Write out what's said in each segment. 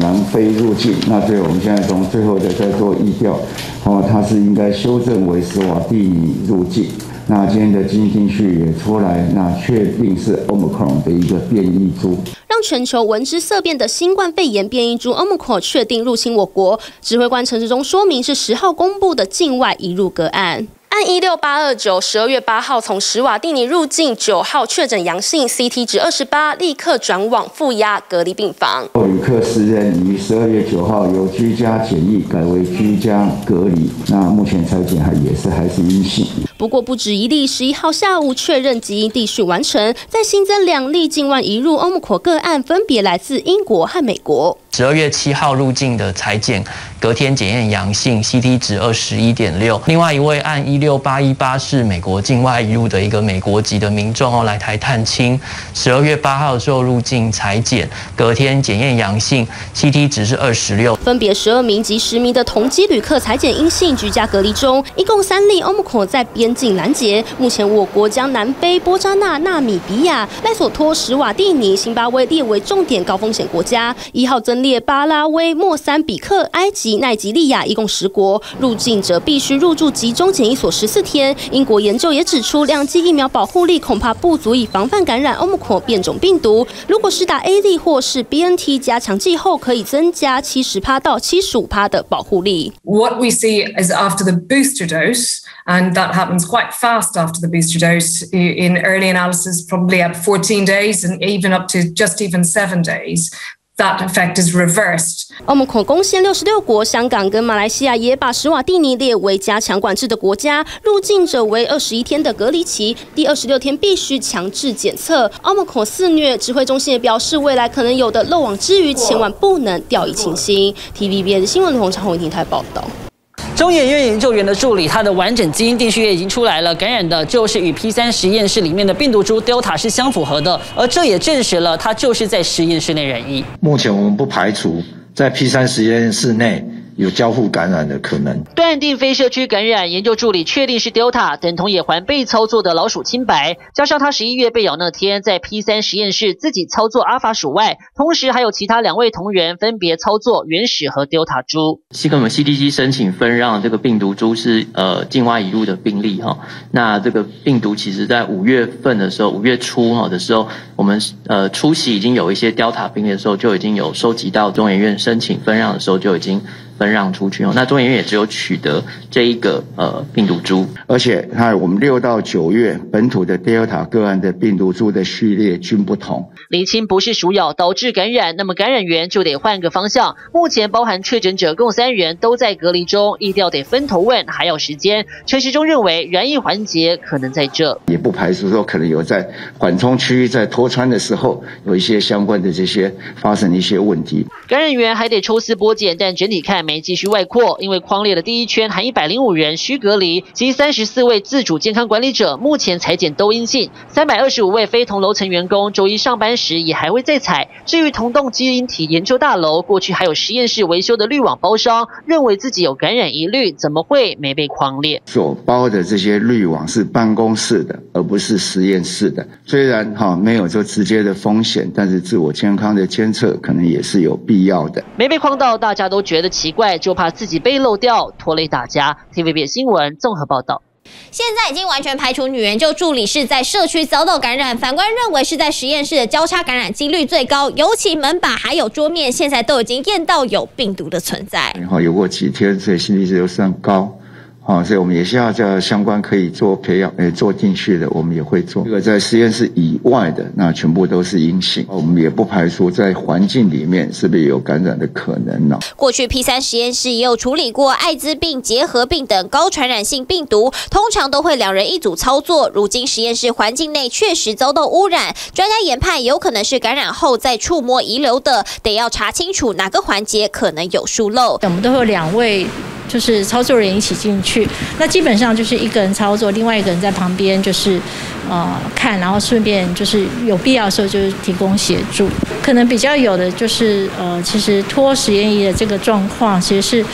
南非入境。那所以我们现在从最后的在做疫调，它是应该修正为史瓦蒂尼入境。那今天的基因定序也出来，那确定是 Omicron 的一个变异株。 让全球闻之色变的新冠肺炎变异株 Omicron 确定入侵我国，指挥官陈时中说明是10号公布的境外移入个案。按16829 12月8号从史瓦蒂尼入境，9号确诊阳性 ，CT 值28，立刻转往负压隔离病房。 旅客10人于12月9号由居家检疫改为居家隔离，那目前采检还是阴性。 不过不止一例，11号下午确认基因定序完成，再新增2例境外移入 Omicron 个案，分别来自英国和美国。 12月7号入境的采检，隔天检验阳性 ，CT 值21.6。另外一位按16818是美国境外移入的一个美国籍的民众来台探亲，12月8号的时候入境采检，隔天检验阳性 ，CT 值是26。 分别12名及10名的同机旅客采检阴性，居家隔离中，一共3例 Omicron 在边境拦截。目前我国将南非、波扎那、纳米比亚、赖索托、史瓦蒂尼、辛巴威列为重点高风险国家。1号增列巴拉威、莫桑比克、埃及、奈及利亚，一共10国。入境者必须入住集中检疫所14天。英国研究也指出，2剂疫苗保护力恐怕不足以防范感染 Omicron 变种病毒。如果是打 AZ 或是 BNT 加强剂后，可以增加70%到75%的保护力。 What we see is after the booster dose, and that happens quite fast after the booster dose, in early analysis, probably at 14 days and even up to just even 7 days. That effect is reversed. Omicron 攻陷66国，香港跟马来西亚也把史瓦蒂尼列为加强管制的国家，入境者为21天的隔离期，第26天必须强制检测。Omicron 肆虐，指挥中心也表示，未来可能有的漏网之鱼，千万不能掉以轻心。TVBS 新闻从长虹电台报道。 中研院研究员的助理，他的完整基因定序也已经出来了，感染的就是与 P3 实验室里面的病毒株 Delta 是相符合的，而这也证实了他就是在实验室内染疫。 目前我们不排除在 P3 实验室内有交互感染的可能。 断定非社区感染，研究助理确定是 Delta， 等同也还被操作的老鼠清白。加上他11月被咬那天在 P3 实验室自己操作阿法鼠外，同时还有其他2位同仁分别操作原始和 Delta 株。 跟我们 CDC 申请分让这个病毒株是境外移入的病例哈。那这个病毒其实在5月份的时候，5月初的时候，我们初期已经有一些 Delta 病例的时候，就已经有收集到中研院申请分让的时候就已经分让出去。那中研院也只有取得这一个病毒株， 而且我们6到9月本土的 Delta 个案的病毒株的序列均不同。 厘清不是鼠咬导致感染，那么感染源就得换个方向。目前包含确诊者共3人都在隔离中，疫调得分头问，还要时间。陈时中认为染疫环节可能在这， 也不排除说可能有在缓冲区域在脱川的时候有一些相关的这些发生一些问题。 感染源还得抽丝剥茧，但整体看没继续外扩，因为匡列的第一圈含105人需隔离，及34位自主健康管理者目前采检都阴性，325位非同楼层员工周一上班时也还会再采。至于同栋基因体研究大楼，过去还有实验室维修的滤网包商认为自己有感染疑虑，怎么会没被匡列？ 所包的这些滤网是办公室的，而不是实验室的。虽然没有说直接的风险，但是自我健康的监测可能也是有必要的。 没被匡到，大家都觉得奇怪，就怕自己被漏掉，拖累大家。TVB 新闻综合报道。 现在已经完全排除女研究助理是在社区遭到感染，反观认为是在实验室的交叉感染几率最高，尤其门把还有桌面，现在都已经验到有病毒的存在。 有过几天，所以心理值又算高。所以我们也是要叫相关可以做培养、做定序的，我们也会做。这个在实验室以外的，那全部都是阴性。我们也不排除在环境里面是不是有感染的可能呢？ 过去 P3 实验室也有处理过艾滋病、结核病等高传染性病毒，通常都会2人一组操作。如今实验室环境内确实遭到污染，专家研判有可能是感染后再触摸遗留的，得要查清楚哪个环节可能有疏漏。 我们都会有2位。就是操作人一起进去，那基本上就是一个人操作，另外一个人在旁边就是看，然后顺便就是有必要的时候就是提供协助。可能比较有的就是其实脱实验仪的这个状况，其实是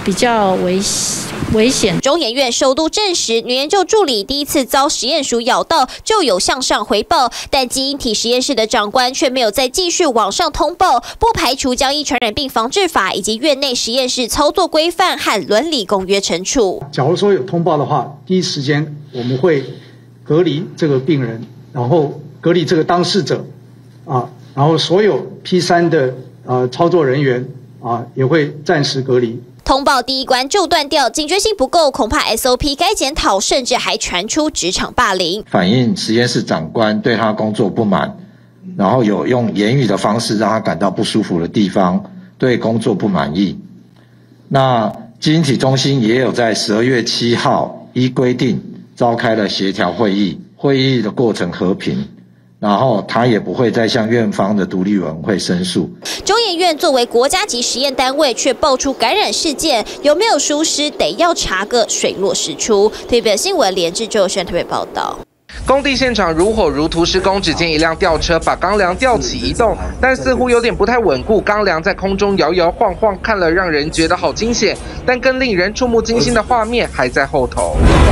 比较危险。 中研院首度证实，女研究助理第一次遭实验鼠咬到就有向上回报，但基因体实验室的长官却没有再继续往上通报，不排除将依传染病防治法以及院内实验室操作规范和伦理公约惩处。 假如说有通报的话，第一时间我们会隔离这个病人，然后隔离这个当事者，然后所有 P3 的操作人员也会暂时隔离。 通报第一关就断掉，警觉性不够，恐怕 SOP 该检讨，甚至还传出职场霸凌， 反映实验室长官对他工作不满，然后有用言语的方式让他感到不舒服的地方，对工作不满意。那基因体中心也有在12月7号依规定召开了协调会议，会议的过程和平。然后他也不会再向院方的独立委员会申诉。 中研院作为国家级实验单位，却爆出感染事件，有没有疏失，得要查个水落石出。TVB 新闻连至周轩特别报道。 工地现场如火如荼施工，只见一辆吊车把钢梁吊起移动，但似乎有点不太稳固，钢梁在空中摇摇晃晃，看了让人觉得好惊险。但更令人触目惊心的画面还在后头。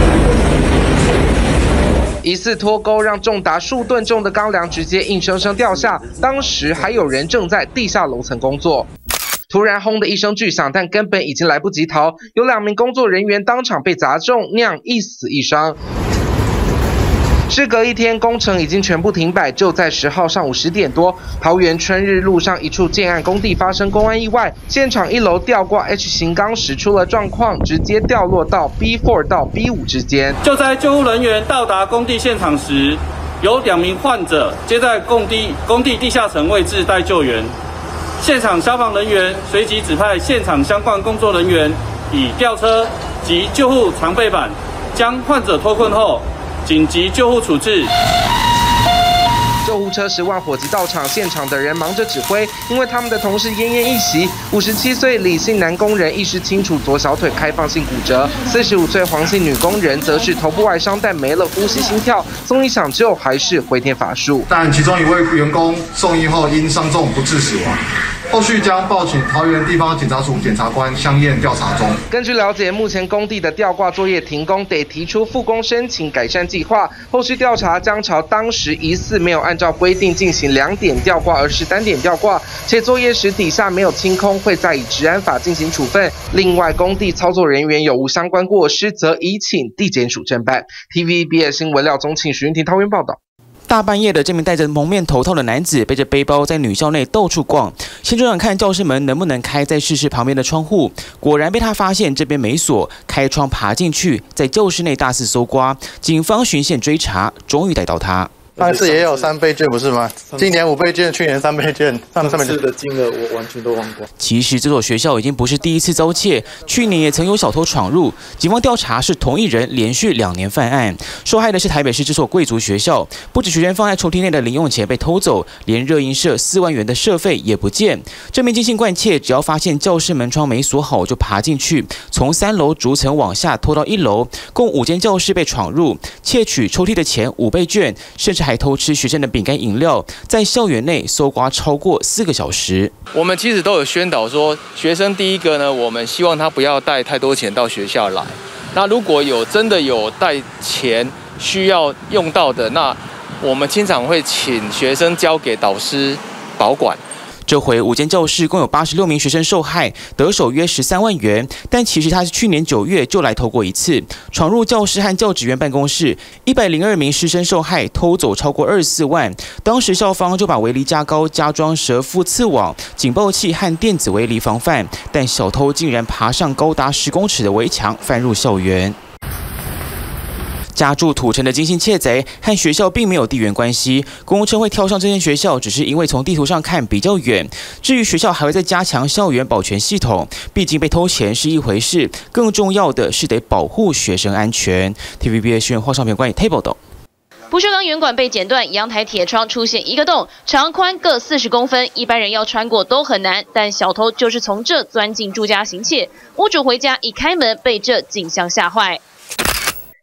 疑似脱钩，让重达数吨重的钢梁直接硬生生掉下。当时还有人正在地下楼层工作。突然轰的一声巨响，但根本已经来不及逃，有2名工作人员当场被砸中，酿一死一伤。事隔1天，工程已经全部停摆。就在10号上午10点多，桃园春日路上一处建案工地发生公安意外，现场1楼吊挂 H 型钢石出了状况，直接掉落到 B4 到 B5 之间。 就在救护人员到达工地现场时，有2名患者接在工地地下层位置待救援。现场消防人员随即指派现场相关工作人员以吊车及救护长背板将患者脱困后，紧急救护处置。 救护车10万火急到场，现场的人忙着指挥，因为他们的同事奄奄一息。57岁李姓男工人意识清楚，左小腿开放性骨折；45岁黄姓女工人则是头部外伤，但没了呼吸心跳，送医抢救还是回天乏术。 但其中1位员工送医后因伤重不治死亡。后续将报请桃园地方检察署检察官相验调查中。 根据了解，目前工地的吊挂作业停工，得提出复工申请改善计划。后续调查将朝当时疑似没有按照规定进行2点吊挂，而是单点吊挂，且作业时底下没有清空，会再以治安法进行处分。另外，工地操作人员有无相关过失，则已请地检署侦办。TVBS 新闻廖宗庆、徐云婷桃园报道。 大半夜的，这名戴着蒙面头套的男子背着背包在女校内到处逛，先想看教室门能不能开，再试试旁边的窗户。果然被他发现这边没锁，开窗爬进去，在教室内大肆搜刮。警方循线追查，终于逮到他。 上次也有3倍券不是吗？今年5倍券，去年3倍券，上次的金额我完全都忘光。 其实这所学校已经不是第一次遭窃，去年也曾有小偷闯入。警方调查是同一人连续2年犯案，受害的是台北市这所贵族学校，不止学生放在抽屉内的零用钱被偷走，连热音社4万元的社费也不见。这名精心惯窃，只要发现教室门窗没锁好就爬进去，从3楼逐层往下偷到1楼，共5间教室被闯入，窃取抽屉的钱、5倍券，甚至还偷吃学生的饼干饮料，在校园内搜刮超过4个小时。 我们其实都有宣导说，学生第一个呢，我们希望他不要带太多钱到学校来。那如果真的有带钱需要用到的，那我们经常会请学生交给导师保管。 这回5间教室共有86名学生受害，得手约13万元。但其实他是去年9月就来偷过一次，闯入教室和教职员办公室，102名师生受害，偷走超过24万。当时校方就把围篱加高，加装蛇腹刺网、警报器和电子围篱防范，但小偷竟然爬上高达10公尺的围墙，翻入校园。家住土城的精心窃贼和学校并没有地缘关系，公称会挑上这间学校，只是因为从地图上看比较远。至于学校还会再加强校园保全系统，毕竟被偷钱是一回事，更重要的是得保护学生安全。TVBS 新闻画上片关于 Table 的。 不锈钢圆管被剪断，阳台铁窗出现一个洞，长宽各40公分，一般人要穿过都很难，但小偷就是从这钻进住家行窃。屋主回家一开门，被这景象吓坏。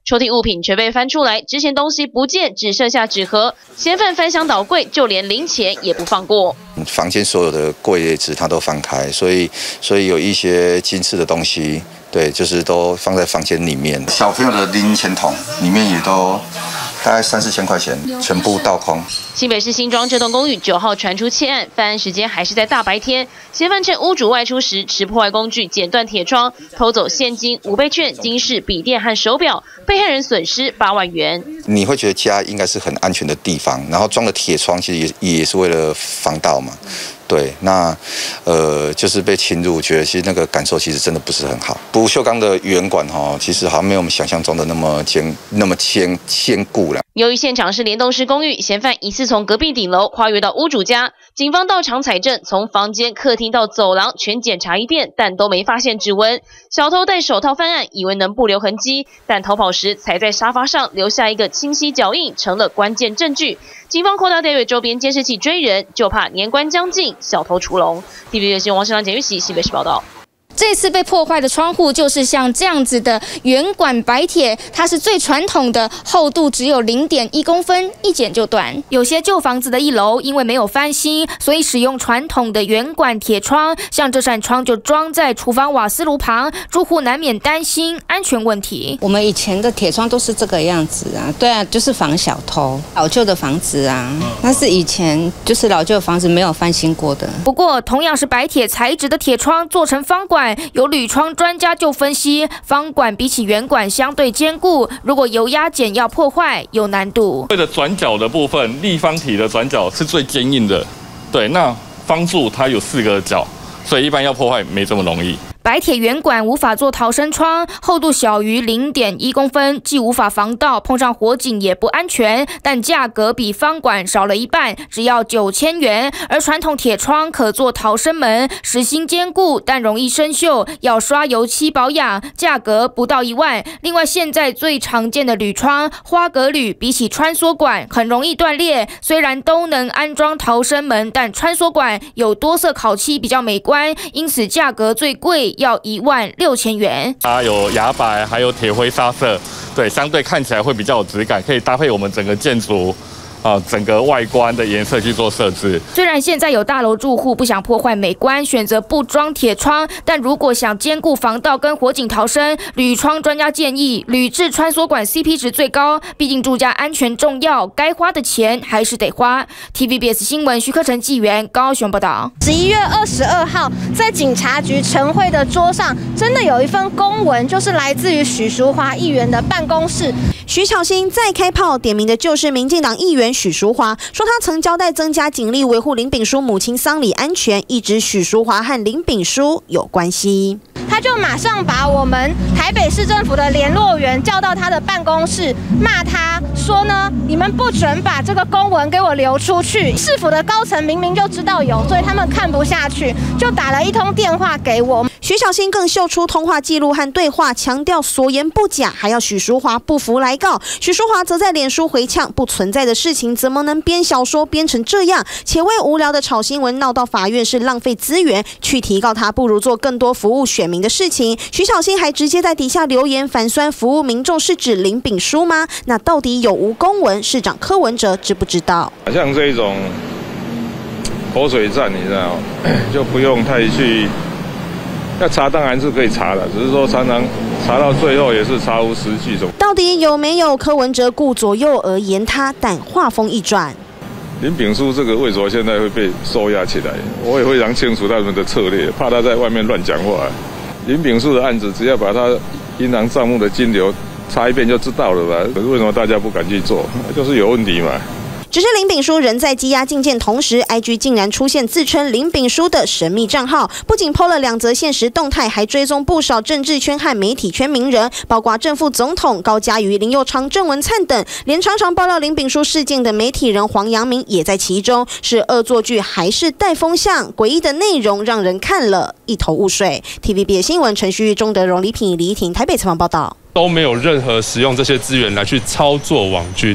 抽屉物品全被翻出来，之前东西不见，只剩下纸盒。嫌犯翻箱倒柜，就连零钱也不放过。 房间所有的柜子他都翻开，所以有一些金饰的东西，对，就是都放在房间里面。小朋友的零钱筒里面也都大概3、4千块钱，全部倒空。 新北市新庄这栋公寓9号传出窃案，犯案时间还是在大白天。嫌犯趁屋主外出时，持破坏工具剪断铁窗，偷走现金、5倍券、金饰、笔电和手表，被害人损失8万元。 你会觉得家应该是很安全的地方，然后装了铁窗，其实也是为了防盗嘛。对，那就是被侵入，觉得其实那个感受其实真的不是很好。不锈钢的圆管其实好像没有我们想象中的那么坚固了。 由于现场是联动式公寓，嫌犯疑似从隔壁顶楼跨越到屋主家，警方到场采证，从房间、客厅到走廊全检查一遍，但都没发现指纹。小偷戴手套犯案，以为能不留痕迹，但逃跑时踩在沙发上留下一个清晰脚印，成了关键证据。警方扩大调阅周边监视器追人，就怕年关将近，小偷出笼。TVB 新闻王世良、简玉玺，新北市报道。 这次被破坏的窗户就是像这样子的圆管白铁，它是最传统的，厚度只有0.1公分，一剪就断。有些旧房子的1楼因为没有翻新，所以使用传统的圆管铁窗，像这扇窗就装在厨房瓦斯炉旁，住户难免担心安全问题。 我们以前的铁窗都是这个样子啊，对啊，就是防小偷。老旧的房子啊，那是以前就是老旧的房子没有翻新过的。 不过，同样是白铁材质的铁窗做成方管。有铝窗专家就分析，方管比起圆管相对坚固，如果油压减要破坏有难度。 为了转角的部分，立方体的转角是最坚硬的，对，那方柱它有4个角，所以一般要破坏没这么容易。 白铁圆管无法做逃生窗，厚度小于0.1公分，既无法防盗，碰上火警也不安全，但价格比方管少了一半，只要9000元。而传统铁窗可做逃生门，实心坚固，但容易生锈，要刷油漆保养，价格不到1万。另外，现在最常见的铝窗花格铝，比起穿梭管很容易断裂，虽然都能安装逃生门，但穿梭管有多色烤漆比较美观，因此价格最贵。要16000元。 它有牙白，还有铁灰砂色，对，相对看起来会比较有质感，可以搭配我们整个建筑。整个外观的颜色去做设置。 虽然现在有大楼住户不想破坏美观，选择不装铁窗，但如果想兼顾防盗跟火警逃生，铝窗专家建议铝制穿梭管 CP 值最高，毕竟住家安全重要，该花的钱还是得花。TVBS 新闻徐克成纪元高雄报道。 11月22号，在警察局晨会的桌上，真的有一份公文，就是来自于许淑华议员的办公室。 徐巧芯再开炮，点名的就是民进党议员许淑华，说他曾交代增加警力维护林炳书母亲丧礼安全，一直许淑华和林炳书有关系。 他就马上把我们台北市政府的联络员叫到他的办公室，骂他说呢，你们不准把这个公文给我流出去。市府的高层明明就知道有，所以他们看不下去，就打了一通电话给我。 徐巧芯更秀出通话记录和对话，强调所言不假，还要许淑华不服来告。许淑华则在脸书回呛，不存在的事情怎么能编小说编成这样？且为无聊的炒新闻闹到法院是浪费资源，去提告他不如做更多服务选民的事情。徐巧芯还直接在底下留言反酸，服务民众是指林炳书吗？那到底有无公文？市长柯文哲知不知道？ 像这种口水战，你知道，就不用太去。要查当然是可以查的，只是说常常查到最后也是查无实据。 到底有没有？柯文哲顾左右而言他，但话锋一转， 林炳书这个为什么现在会被收押起来？我也非常清楚他们的策略，怕他在外面乱讲话。林炳书的案子，只要把他银行账目的金流查一遍就知道了吧？可是为什么大家不敢去做？就是有问题嘛。 只是林炳书仍在羁押禁见同时 ，IG 竟然出现自称林炳书的神秘账号，不仅 PO 了2则限时动态，还追踪不少政治圈和媒体圈名人，包括正副总统高嘉瑜、林右昌、郑文灿等，连常常爆料林炳书事件的媒体人黄阳明也在其中。是恶作剧还是带风向？诡异的内容让人看了一头雾水。TVB 新闻陈旭、钟德荣、李品、李怡婷台北采访报道。 都没有任何使用这些资源来去操作网军。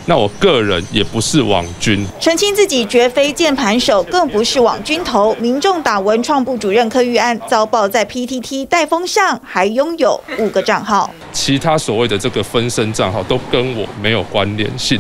那我个人也不是网军， 澄清自己绝非键盘手，更不是网军头。民众党文创部主任柯玉安遭曝在 PTT 带风向，还拥有5个账号， 其他所谓的这个分身账号都跟我没有关联性。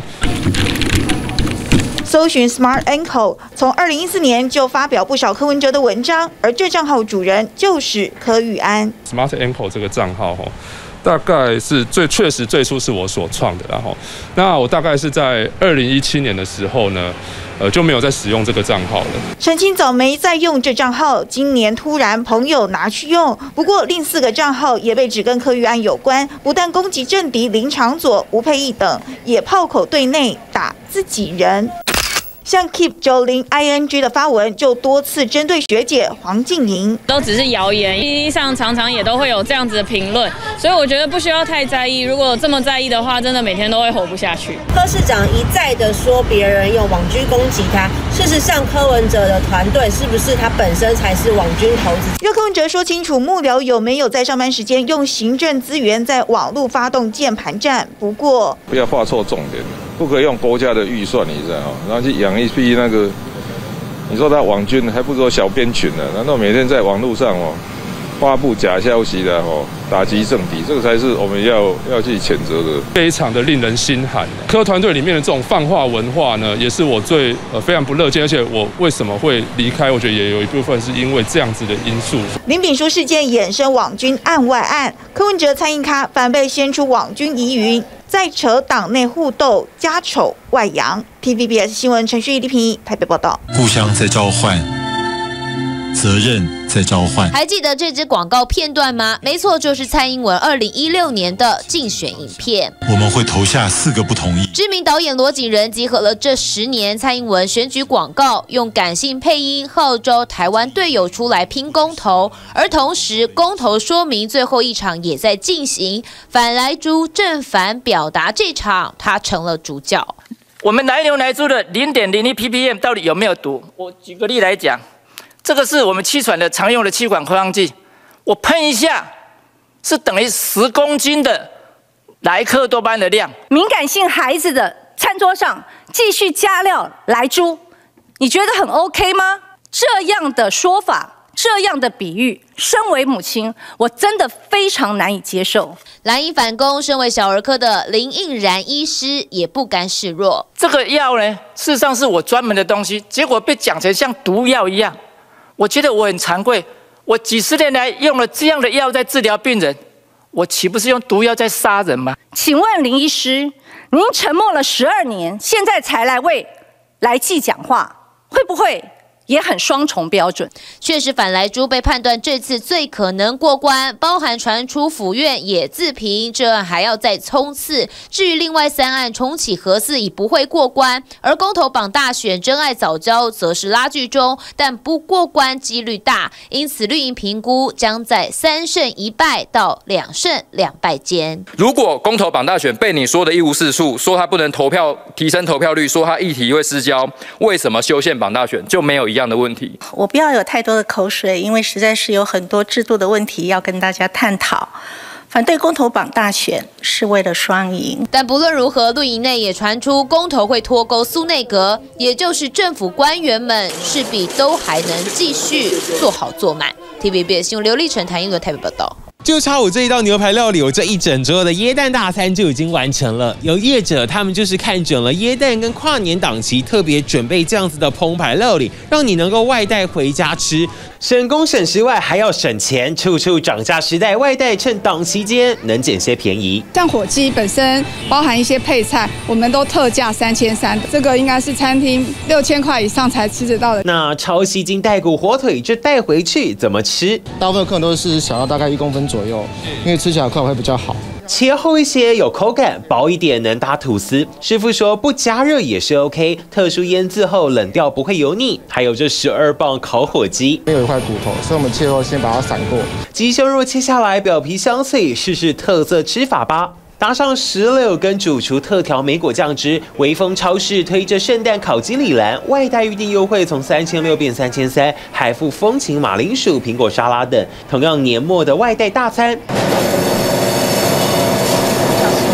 搜寻 Smart Ankle 从2014年就发表不少柯文哲的文章，而这账号主人就是柯玉安。 Smart Ankle 这个账号大概是确实最初是我所创的，然后那我大概是在2017年的时候呢，就没有再使用这个账号了。 澄清早没再用这账号，今年突然朋友拿去用，不过另4个账号也被指跟柯玉安有关，不但攻击政敌林昶佐、吴沛憶等，也炮口对内打自己人。像 Keep 90ING 的发文就多次针对学姐黄静莹， 都只是谣言，PTT上常常也都会有这样子的评论，所以我觉得不需要太在意。如果这么在意的话，真的每天都会活不下去。 柯市长一再的说别人用网军攻击他，事实上柯文哲的团队是不是他本身才是网军头子？ 要柯文哲说清楚幕僚有没有在上班时间用行政资源在网络发动键盘战。不过不要画错重点。不可以用国家的预算，你知道然后去养一批那个，你说他网军，还不如小编群呢？难道每天在网络上发布假消息的打击政敌，这个才是我们要去谴责的， 非常的令人心寒。柯团队里面的这种泛化文化呢，也是我最非常不乐见，而且我为什么会离开？我觉得也有一部分是因为这样子的因素。 林炳书事件衍生网军案外案，柯文哲参与咖反被掀出网军疑云。再扯党内互斗，家丑外扬。TVBS 新闻陈旭、李平台北报道。 互相在召唤，责任在召唤。 还记得这支广告片段吗？没错，就是蔡英文2016年的竞选影片。 我们会投下4个不同意。 知名导演罗景仁集合了这10年蔡英文选举广告，用感性配音号召台湾队友出来拼公投，而同时公投说明最后一场也在进行。反莱猪正反表达这场，他成了主角。 我们来牛来猪的0.01 ppm 到底有没有毒？我举个例来讲。这个是我们气喘的常用的气管扩张剂，我喷一下是等于10公斤的莱克多巴胺的量。 敏感性孩子的餐桌上继续加料莱猪，你觉得很 OK 吗？这样的说法，这样的比喻，身为母亲，我真的非常难以接受。 蓝营反攻，身为小儿科的林应然医师也不甘示弱。 这个药呢，事实上是我专门的东西，结果被讲成像毒药一样。我觉得我很惭愧，我几10年来用了这样的药在治疗病人，我岂不是用毒药在杀人吗？ 请问林医师，您沉默了12年，现在才来为来记讲话，会不会也很双重标准？ 确实，反莱猪被判断这次最可能过关，包含传出府院也自评，这案还要再冲刺。至于另外3案重启核4已不会过关，而公投榜大选真爱早教则是拉锯中，但不过关几率大，因此绿营评估将在3胜1败到2胜2败间。 如果公投榜大选被你说的一无是处，说他不能投票提升投票率，说他议题会失焦，为什么修宪榜大选就没有一样的问题？ 我不要有太多的口水，因为实在是有很多制度的问题要跟大家探讨。反对公投榜大选是为了双赢， 但不论如何，绿营内也传出公投会脱钩苏内阁，也就是政府官员们势必都还能继续做好做满。TVBS 新闻刘立成、谭英伦台北报道。 就差我这一道牛排料理，我这一整桌的椰蛋大餐就已经完成了。有业者他们就是看准了椰蛋跟跨年档期，特别准备这样子的澎湃料理，让你能够外带回家吃，省工省时外还要省钱，处处涨价时代，外带趁档期间能捡些便宜。 像火鸡本身包含一些配菜，我们都特价3300，这个应该是餐厅6000块以上才吃得到的。 那超吸睛带骨火腿这带回去怎么吃？ 大部分客人都是想要大概1公分左右，因为吃起来口感会比较好。 切厚一些有口感，薄一点能搭吐司。师傅说不加热也是 OK， 特殊腌制后冷掉不会油腻。还有这12磅烤火鸡， 没有一块骨头，所以我们切后先把它散过。 鸡胸肉切下来，表皮香脆，试试特色吃法吧。搭上16根主厨特调莓果酱汁，微风超市推着圣诞烤鸡里兰，外带预订优惠从3600变3300，还附风情马铃薯、苹果沙拉等。同样年末的外带大餐。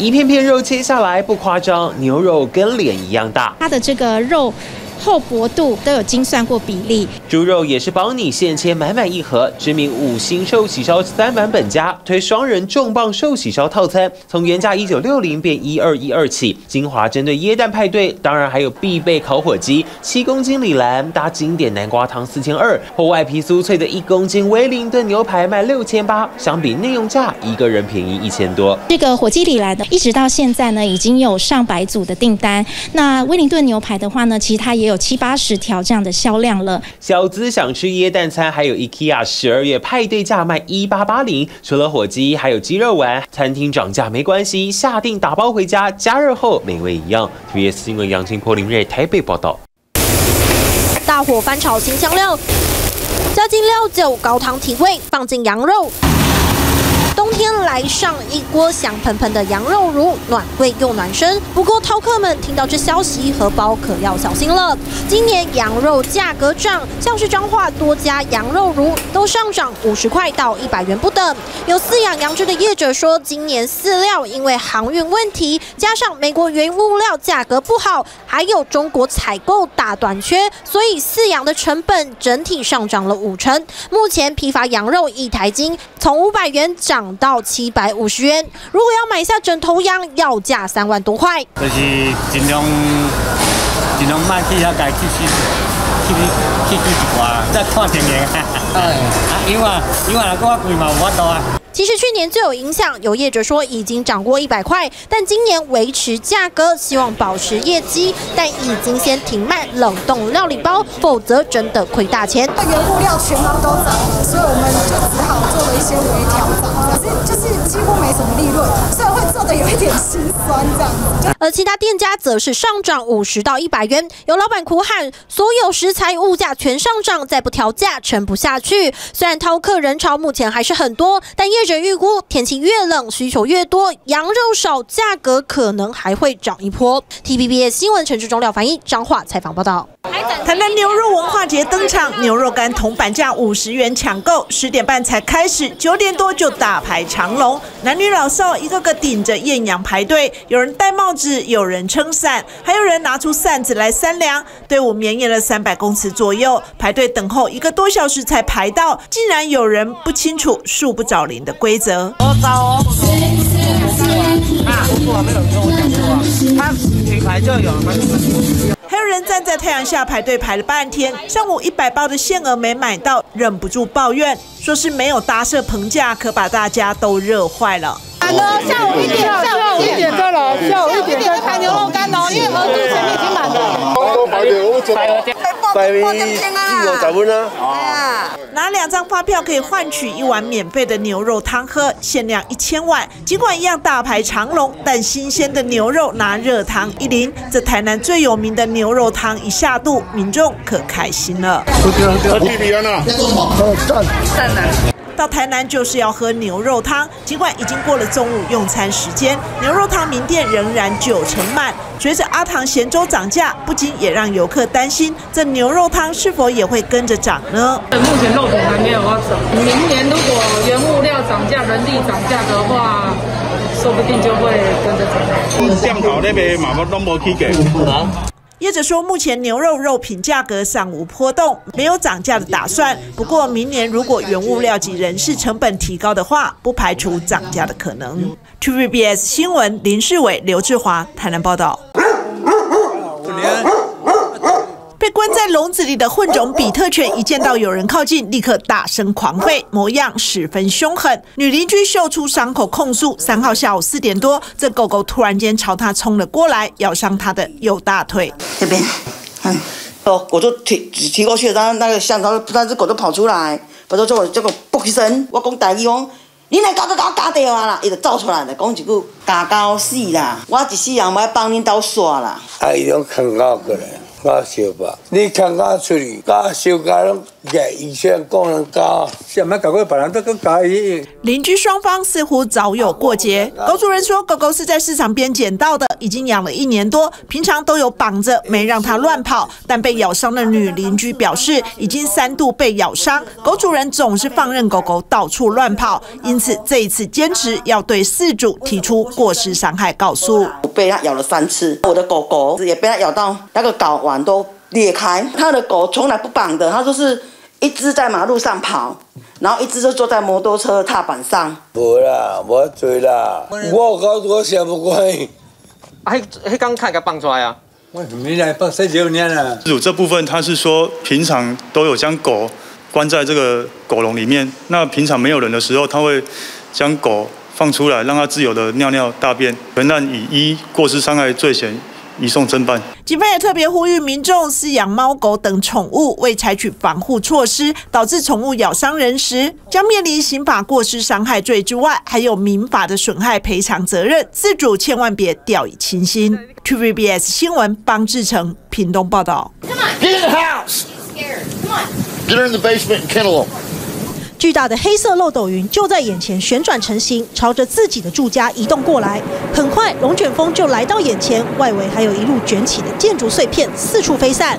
一片片肉切下来不夸张，牛肉跟脸一样大。 它的这个肉厚薄度都有精算过比例。 猪肉也是帮你现切满满一盒。知名5星寿喜烧3版本家推双人重磅寿喜烧套餐，从原价1960变1212起，精华针对耶诞派对，当然还有必备烤火鸡，7公斤里兰搭经典南瓜汤4200，或外皮酥脆的1公斤威灵顿牛排卖6800，相比内用价一个人便宜1000多。 这个火鸡里兰的，一直到现在呢，已经有上百组的订单。那威灵顿牛排的话呢，其实它也有70-80条这样的销量了。 小资想吃耶诞餐，还有 IKEA 12月派对价卖1880，除了火鸡，还有鸡肉丸。餐厅涨价没关系，下定打包回家，加热后美味一样。TVBS 新闻杨清波、林瑞台北报道。 大火翻炒新香料，加进料酒，高汤提味，放进羊肉。冬天来上一锅香喷喷的羊肉炉，暖胃又暖身。不过饕客们听到这消息，荷包可要小心了。今年羊肉价格涨，像是彰化多家羊肉炉都上涨50块到100元不等。有饲养羊只的业者说，今年饲料因为航运问题，加上美国原物料价格不好，还有中国采购大短缺，所以饲养的成本整体上涨了50%。目前批发羊肉1台斤从500元涨到750元，如果要买下整头羊，要价3万多块。 就是尽量卖去遐家去一寡，再看情形。因为个贵嘛，有法度啊。 其实去年最有影响，有业者说已经涨过100块，但今年维持价格，希望保持业绩，但已经先停卖冷冻料理包，否则真的亏大钱。 原物料全行都涨了，所以我们就只好做了一些微调整，可是就是几乎没什么利润，所以会做的有一点心酸这样子。 而其他店家则是上涨50到100元，有老板哭喊，所有食材物价全上涨，再不调价撑不下去。虽然饕客人潮目前还是很多，但业者预估天气越冷，需求越多，羊肉少，价格可能还会涨一波。TVBS 新闻陈志忠、廖凡毅彰化采访报道。 台南牛肉文化节登场，牛肉干铜板价50元抢购，10点半才开始，9点多就大排长龙，男女老少一个个顶着艳阳排队，有人戴帽子，有人撑伞，还有人拿出扇子来扇凉。队伍绵延了300公尺左右，排队等候1个多小时才排到，竟然有人不清楚树不找零的规则。 我找哦，我没有跟我讲过啊，他品牌就有吗？ 还有人站在太阳下排队排了半天，上午100包的限额没买到，忍不住抱怨，说是没有搭设棚架，可把大家都热坏了。 下午1点再来，下午1点再排牛肉干哦，因为额度前面已经满了。 拿2张发票可以换取1碗免费的牛肉汤喝，限量1000碗。尽管一样大排长龙，但新鲜的牛肉拿热汤一淋，这台南最有名的牛肉汤一下肚，民众可开心了。到台南就是要喝牛肉汤，尽管已经过了中午用餐时间，牛肉汤名店仍然90%满。随着阿唐咸粥涨价，不禁也让游客担心，这牛肉汤是否也会跟着涨呢？ 目前肉品还没有要涨，明年如果原物料涨价、人力涨价的话，说不定就会跟着涨。 巷口那边嘛，我都没去给。 业者说，目前牛肉肉品价格尚无波动，没有涨价的打算。不过，明年如果原物料及人事成本提高的话，不排除涨价的可能。TVBS 新闻林世伟、刘志华台南报道。被关在笼子里的混种比特犬，一见到有人靠近，立刻大声狂吠，模样十分凶狠。女邻居嗅出伤口控诉，3号下午4点多，这狗狗突然间朝她冲了过来，咬伤她的右大腿。 这边，我就提过去，然后那个巷口那只狗就跑出来，跑出这个啵一声，我讲大意讲，你来搞掉啊啦，伊就走出来了，讲一句咬到死啦，我一世人要帮恁兜耍啦。 伊拢扛到过来。 我烧吧，你看我出去，我烧家拢业医生功能高，想要搞个别人都更加伊。 邻居双方似乎早有过节。狗主人说，狗狗是在市场边捡到的，已经养了1年多，平常都有绑着，没让它乱跑。但被咬伤的女邻居表示，已经3度被咬伤，狗主人总是放任狗狗到处乱跑，因此这一次坚持要对饲主提出过失伤害告诉。 被它咬了3次，我的狗狗也被它咬到那个睾丸都裂开。他的狗从来不绑的，它就是一只在马路上跑，然后一只就坐在摩托车踏板上。 无啦，无做啦，我想不过。 迄刚看个放出来啊。 我没来放19年了。 饲主这部分他是说，平常都有将狗关在这个狗笼里面，那平常没有人的时候，他会将狗放出来，让它自由的尿尿大便，本案以过失伤害罪嫌移送侦办。 警方也特别呼吁民众饲养猫狗等宠物，未采取防护措施，导致宠物咬伤人时，将面临刑法过失伤害罪之外，还有民法的损害赔偿责任。饲主千万别掉以轻心。TVBS 新闻方志成屏东报道。 Get in the house. Come on. Get her in the basement and kennel them. 巨大的黑色漏斗云就在眼前旋转成型，朝着自己的住家移动过来。很快，龙卷风就来到眼前，外围还有一路卷起的建筑碎片四处飞散。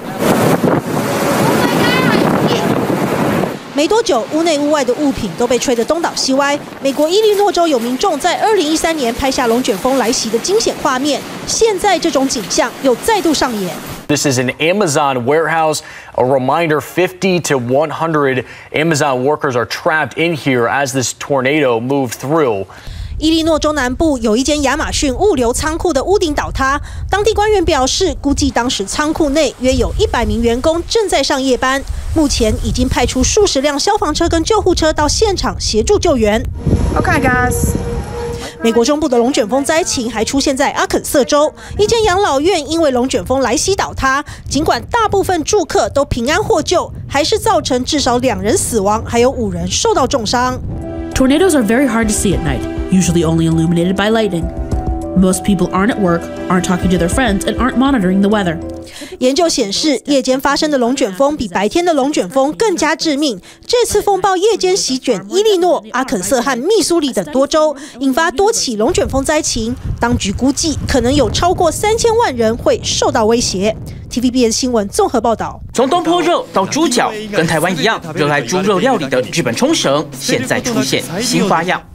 没多久，屋内屋外的物品都被吹得东倒西歪。美国伊利诺州有民众在2013年拍下龙卷风来袭的惊险画面，现在这种景象又再度上演。 This is an Amazon warehouse. A reminder, 50 to 100 Amazon workers are trapped in here as this tornado moved through. 伊利诺州南部有一间亚马逊物流仓库的屋顶倒塌，当地官员表示，估计当时仓库内约有100名员工正在上夜班，目前已经派出数十辆消防车跟救护车到现场协助救援。 Okay, guys. 美国中部的龙卷风灾情还出现在阿肯色州，一间养老院因为龙卷风来袭倒塌，尽管大部分住客都平安获救，还是造成至少2人死亡，还有5人受到重伤。 Tornadoes are very hard to see at night, usually only illuminated by lightning. Most people aren't at work, aren't talking to their friends, and aren't monitoring the weather. 研究显示，夜间发生的龙卷风比白天的龙卷风更加致命。这次风暴夜间席卷伊利诺、阿肯色和密苏里等多州，引发多起龙卷风灾情。当局估计，可能有超过3000万人会受到威胁。TVBS 新闻综合报道。 从东坡肉到猪脚，跟台湾一样热爱猪肉料理的日本冲绳，现在出现新花样。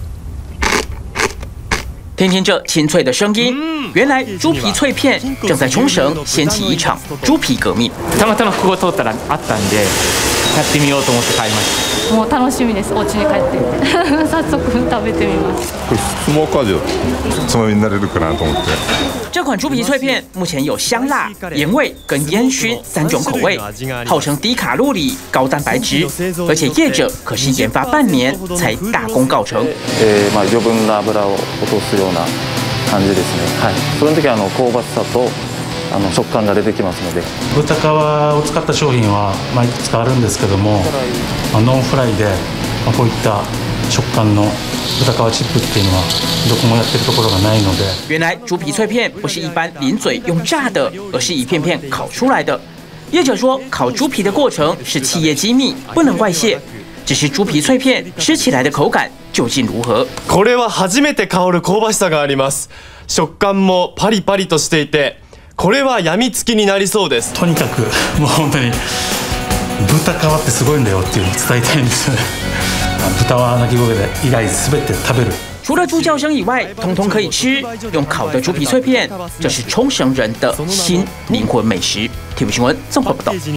听听这清脆的声音，原来猪皮脆片正在冲绳掀起一场猪皮革命。 たまたまここ通ったらあったんで、やってみようと思って買いました。 もう楽しみです。お家に帰って早速食べてみます。 これスモーク味をつまみになれるかなと思って。 这款猪皮脆片目前有香辣、盐味跟烟熏3种口味，号称低卡路里、高蛋白质，而且业者可是研发半年才大功告成。 余分な油を落とすような感じですね。はい。その時香ばしさと食感が出てきますので。 豚皮を使った商品はいくつかあるんですけども、ノンフライでこういった食感の豚皮チップっていうのはどこもやってるところがないので。 原来猪皮脆片不是一般零嘴用炸的，而是一片片烤出来的。业者说，烤猪皮的过程是企业机密，不能外泄。只是猪皮脆片吃起来的口感究竟如何？ これは初めて香る香ばしさがあります。食感もパリパリとしていて、これはやみつきになりそうです。 とにかくもう本当に豚皮ってすごいんだよっていうのを伝えたいんですよね。豚は鳴き声で以外全て食べる。 除了猪叫声以外，通通可以吃。用烤的猪皮脆片，这是冲绳人的新灵魂美食。TVB新闻综合报道。